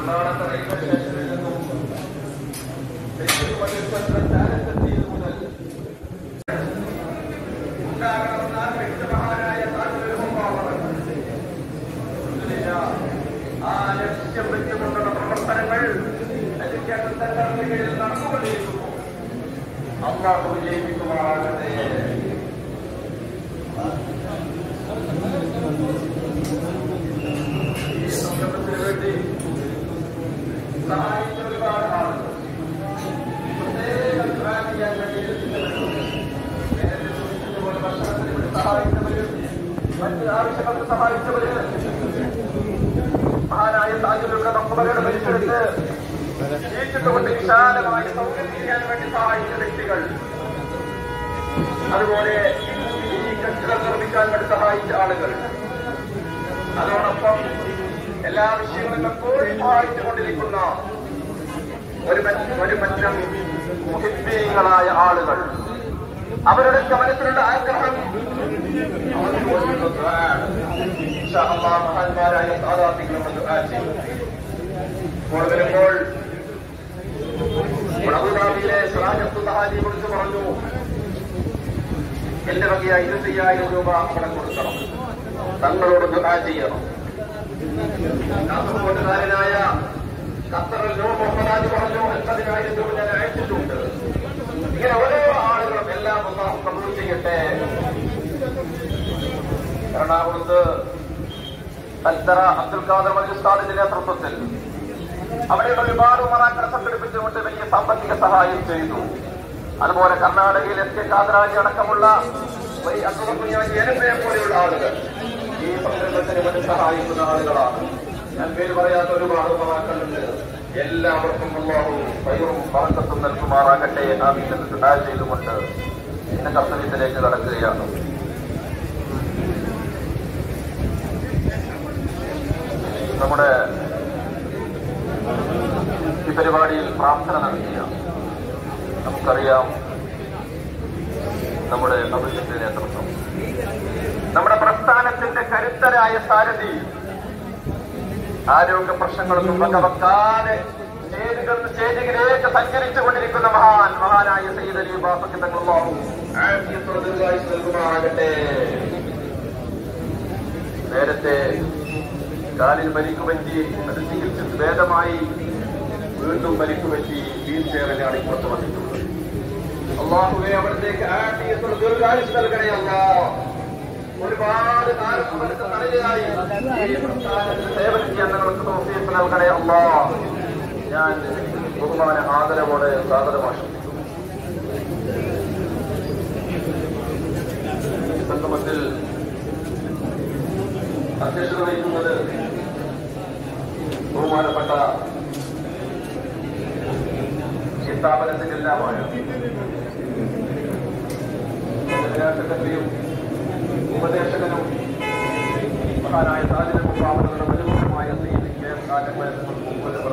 പ്രവർത്തനങ്ങൾ നടന്നുകൊണ്ടിരിക്കുന്നു. അല്ലാഹു വിജയിപ്പിക്കുമാറാകട്ടെ. ഈ സംരംഭത്തിന് വേണ്ടി സഹായിച്ച ഒരുപാട് ആളുകൾ പ്രത്യേകം ചെയ്യാൻ വേണ്ടി ഭക്ഷണത്തിന് വേണ്ടി സഹായിച്ചവര്, മറ്റ് ആവശ്യങ്ങൾക്ക് സഹായിച്ചവര്, മഹാനായ താജുലുകളുടെ മക്ബറയുടെ പരിസരത്ത് ജീവിച്ചുകൊണ്ട് വിശാലമായി സൗകര്യം ചെയ്യാൻ വേണ്ടി സഹായിച്ച വ്യക്തികൾ, അതുപോലെ ഈ കെട്ടിടം നിർമ്മിക്കാൻ വേണ്ടി സഹായിച്ച ആളുകൾ, അതോടൊപ്പം എല്ലാ വിഷയങ്ങളും എപ്പോഴും സഹായിച്ചുകൊണ്ടിരിക്കുന്ന ഒരു മറ്റം മുഹിബ്ബീങ്ങളായ ആളുകൾ, അവരുടെ മനസ്സിലുള്ള ആഗ്രഹം മഹാന്മാരായ സാധാർത്ഥികളോട് വരുമ്പോൾ അബുദാബിയിലെ സിറാജത്തുൽ കുറിച്ച് പറഞ്ഞു, എന്റെ വകയ 25,000 രൂപ അവിടെ കൊടുക്കണം, തങ്ങളോട് ദുആ ചെയ്യണം. കാസർഗോട്ടുകാരനായ ഖത്തറിൽ നൂർ മുഹമ്മദ് പറഞ്ഞു 50,000 രൂപ ഞാൻ അയച്ചിട്ടുണ്ട്. ഇങ്ങനെ ഓരോ ആളുകളും എല്ലാം അല്ലാഹു കബൂൽ ചെയ്യട്ടെ. എറണാകുളത്ത് അൽത്തറ അബ്ദുൽ ഖാദർ മജ്ലിസ്താദിന്റെ നേതൃത്വത്തിൽ അവിടെയുള്ള ഒരുപാട് ഉമറാക്കളെ സംഘടിപ്പിച്ചുകൊണ്ട് വലിയ സാമ്പത്തിക സഹായം ചെയ്തു. അതുപോലെ കർണാടകയിൽ എസ് കെ കാതറാജി അടക്കമുള്ള ജനതയെ പോലെയുള്ള ആളുകൾ ഈ സംരംഭത്തിന് വേണ്ടി സഹായിക്കുന്ന ആളുകളാണ്. ഞാൻ പേര് പറയാത്ത ഒരുപാട് ഉമറാക്കളുണ്ട്. എല്ലാവർക്കും അല്ലാഹു ഖൈറും ബറക്കത്തും നൽകുമാറാകട്ടെ. ആമീൻ എന്ന് ദുആ ചെയ്തുകൊണ്ട് ഇന്ന് കർത്തവ്യത്തിലേക്ക് കടക്കുകയാണ്. നമ്മുടെ ഈ പരിപാടിയിൽ പ്രാർത്ഥന നടത്തിയ നമുക്കറിയാം നമ്മുടെ അഭിവൃദ്ധി നേതൃത്വം, നമ്മുടെ പ്രസ്ഥാനത്തിന്റെ കരുത്തരായ സാരഥി, ആരോഗ്യ പ്രശ്നങ്ങളൊന്നും വകവെക്കാതെ സ്റ്റേജിലേക്ക് സഞ്ചരിച്ചുകൊണ്ടിരിക്കുന്ന മഹാനായ സയ്യിദ് അലി ബാഫഖി തങ്ങളല്ലാഹു ആഫിയത്തുൽ നൽകുമാറാകട്ടെ. നേരത്തെ കാലിൽ പരിക്ക് പറ്റി, അത് ചികിത്സിച്ച് ഭേദമായി വീണ്ടും പരിക്ക് പറ്റി വീൽ ചെയറിലാണ് പുറത്തു വന്നിട്ടുള്ളത്. അല്ലാഹുവേ അവിടത്തേക്ക് ആഫിയത്തുൽ ദീർഘായുസ്സ് നൽകണേ അല്ലാഹ്. ഒരുപാട് കാലം അവർക്ക് തലയായി ഈ പ്രസ്ഥാനത്തിന് സേവനം ചെയ്യാൻ നിങ്ങൾക്ക് തൗഫീഖ് നൽകണേ അല്ലാഹ്. ഞാൻ ബഹുമാന ആദരവോടെ സ്വാഗതം ആശംസിക്കുന്നു. ഈ സംഗമത്തിൽ അധ്യക്ഷത വഹിക്കുന്നത് ബഹുമാനപ്പെട്ട ഈ സ്ഥാപനത്തിന്റെ എല്ലാമായ സെക്രട്ടറിയും ഉപദേശകനും മഹാനായ താജിന്റെ മുഖാമുകളുടെ പരിപൂർണമായ സീനിക്ക് കാലങ്ങളിൽ